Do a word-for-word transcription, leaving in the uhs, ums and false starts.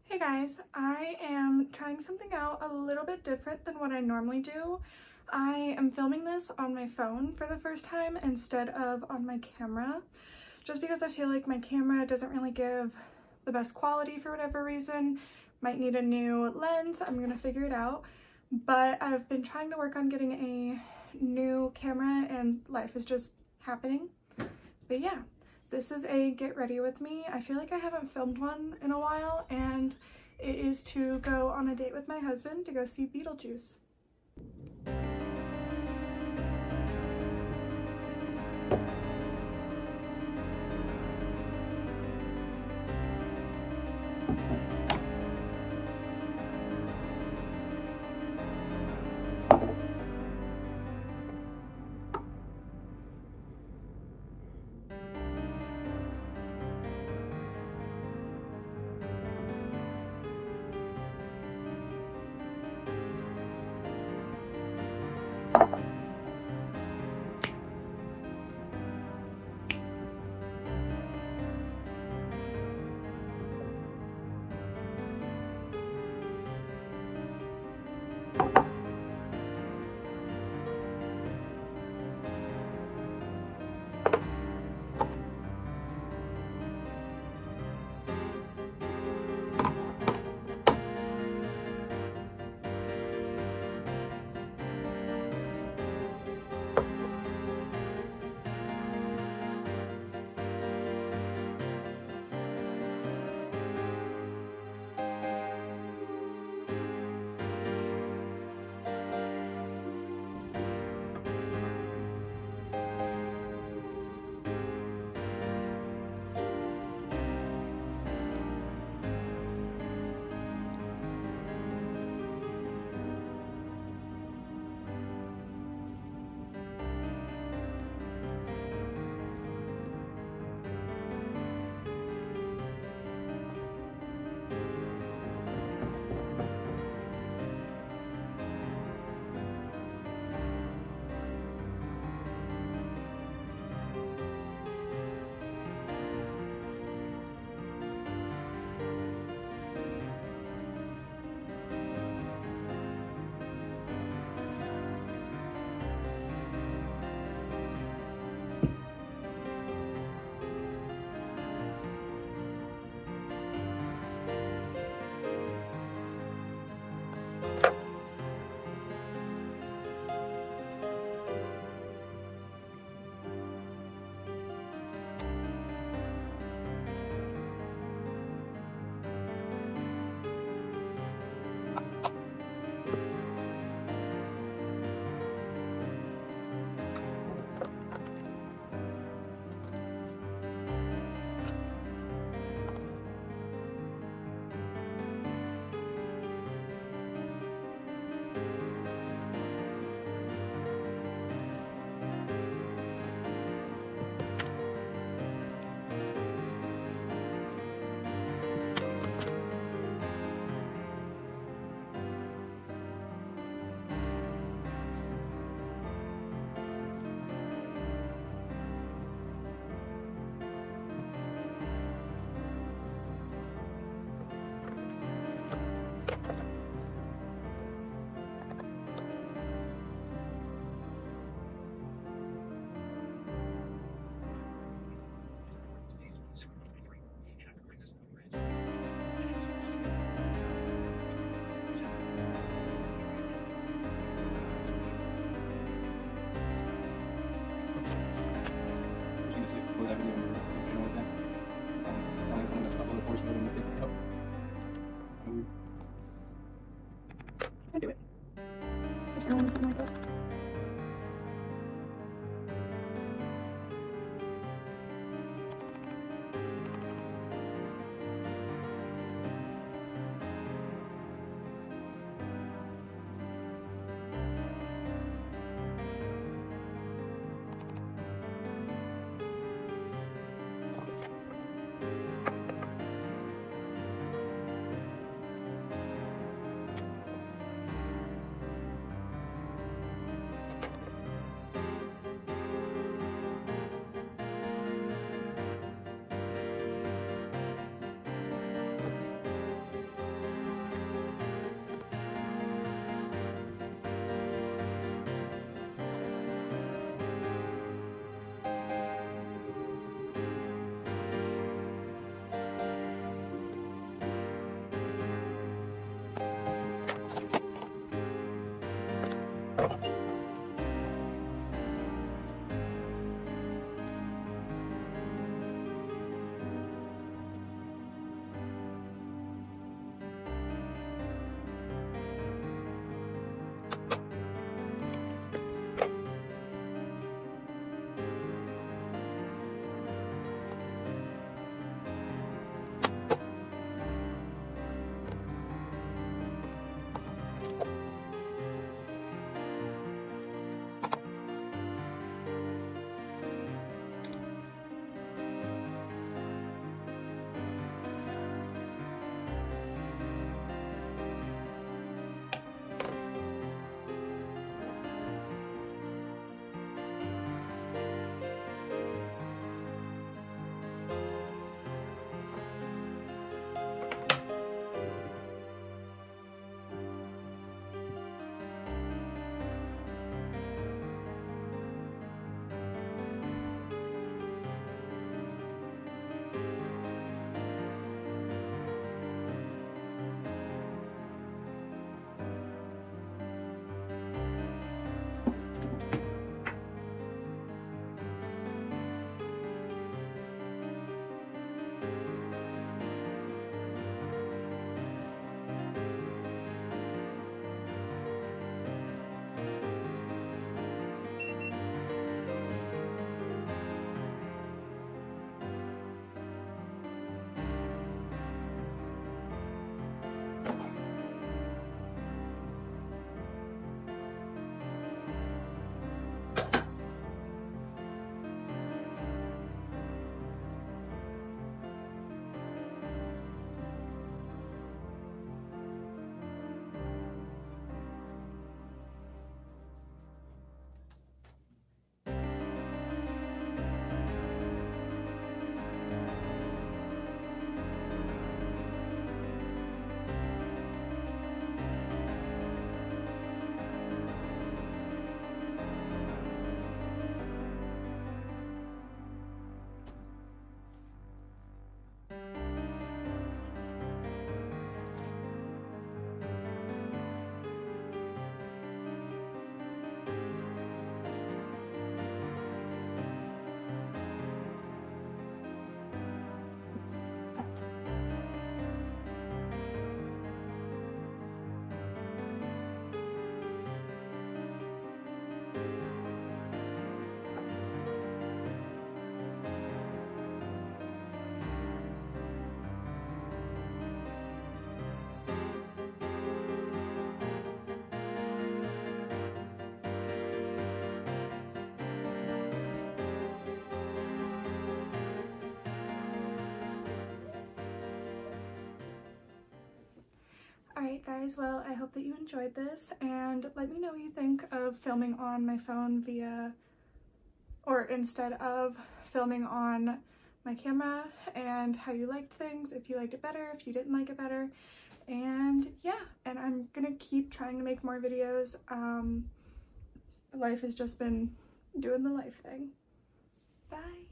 Hey guys, I am trying something out a little bit different than what I normally do. I am filming this on my phone for the first time instead of on my camera, just because I feel like my camera doesn't really give the best quality for whatever reason. Might need a new lens, I'm gonna figure it out. But I've been trying to work on getting a new camera and life is just happening. But yeah. This is a get ready with me. I feel like I haven't filmed one in a while, and it is to go on a date with my husband to go see Beetlejuice. I do it. There's no one something like that. Alright guys, well I hope that you enjoyed this, and let me know what you think of filming on my phone via, or instead of filming on my camera, and how you liked things, if you liked it better, if you didn't like it better. And yeah, and I'm gonna keep trying to make more videos. Um, life has just been doing the life thing. Bye!